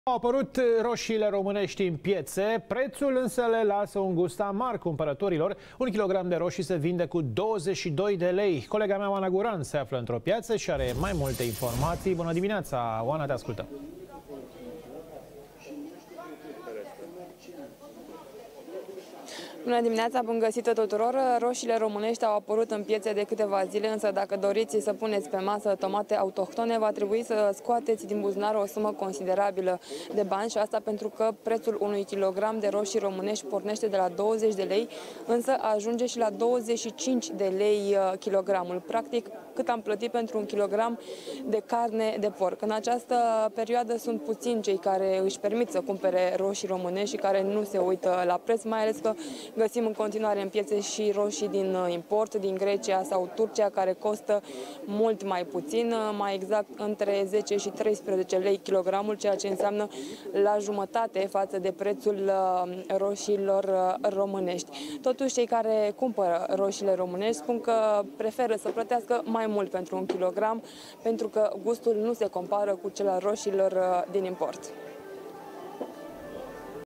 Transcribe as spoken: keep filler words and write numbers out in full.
Au apărut roșiile românești în piețe, prețul însă le lasă un gust amar cumpărătorilor. Un kilogram de roșii se vinde cu douăzeci și doi de lei. Colega mea, Oana Guran, se află într-o piață și are mai multe informații. Bună dimineața, Oana, te ascultăm. Bună dimineața, bun găsit tuturor! Roșiile românești au apărut în piețe de câteva zile, însă dacă doriți să puneți pe masă tomate autohtone, va trebui să scoateți din buzunar o sumă considerabilă de bani și asta pentru că prețul unui kilogram de roșii românești pornește de la douăzeci de lei, însă ajunge și la douăzeci și cinci de lei kilogramul. Practic, cât am plătit pentru un kilogram de carne de porc. În această perioadă sunt puțini cei care își permit să cumpere roșii românești și care nu se uită la preț, mai ales că găsim în continuare în piețe și roșii din import, din Grecia sau Turcia, care costă mult mai puțin, mai exact între zece și treisprezece lei kilogramul, ceea ce înseamnă la jumătate față de prețul roșiilor românești. Totuși, cei care cumpără roșiile românești spun că preferă să plătească mai mult pentru un kilogram, pentru că gustul nu se compară cu cel al roșiilor din import.